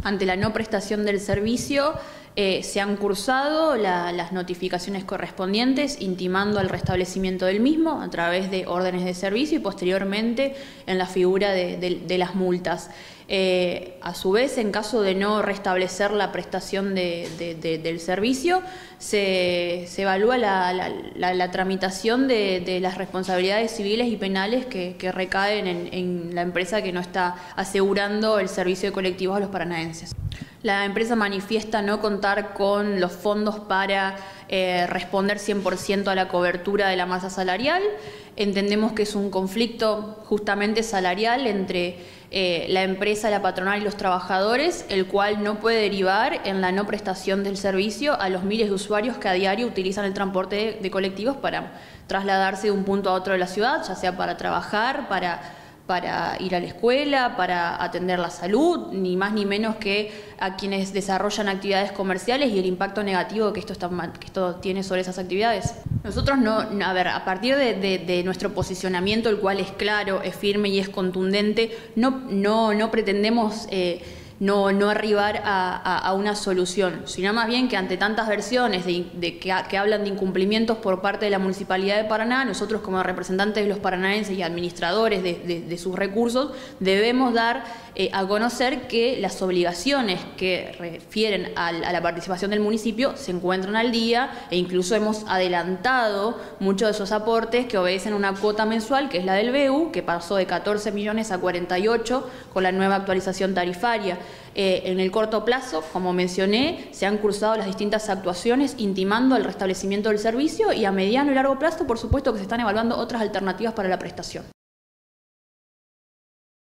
ante la no prestación del servicio, se han cursado las notificaciones correspondientes intimando al restablecimiento del mismo a través de órdenes de servicio y posteriormente en la figura de las multas. A su vez, en caso de no restablecer la prestación del servicio, se evalúa la tramitación de las responsabilidades civiles y penales que recaen en la empresa que no está asegurando el servicio de colectivos a los paranaenses. La empresa manifiesta no contar con los fondos para responder 100% a la cobertura de la masa salarial. Entendemos que es un conflicto justamente salarial entre la empresa, la patronal y los trabajadores, el cual no puede derivar en la no prestación del servicio a los miles de usuarios que a diario utilizan el transporte de colectivos para trasladarse de un punto a otro de la ciudad, ya sea para trabajar, para ir a la escuela, para atender la salud, ni más ni menos que a quienes desarrollan actividades comerciales y el impacto negativo que esto tiene sobre esas actividades. Nosotros a partir de nuestro posicionamiento, el cual es claro, es firme y es contundente, no pretendemos no arribar a una solución, sino más bien que ante tantas versiones que hablan de incumplimientos por parte de la Municipalidad de Paraná, nosotros como representantes de los paranaenses y administradores de sus recursos debemos dar a conocer que las obligaciones que refieren a la participación del municipio se encuentran al día e incluso hemos adelantado muchos de esos aportes que obedecen a una cuota mensual que es la del BEU, que pasó de 14 millones a 48 con la nueva actualización tarifaria. En el corto plazo, como mencioné, se han cursado las distintas actuaciones intimando el restablecimiento del servicio y a mediano y largo plazo, por supuesto, que se están evaluando otras alternativas para la prestación.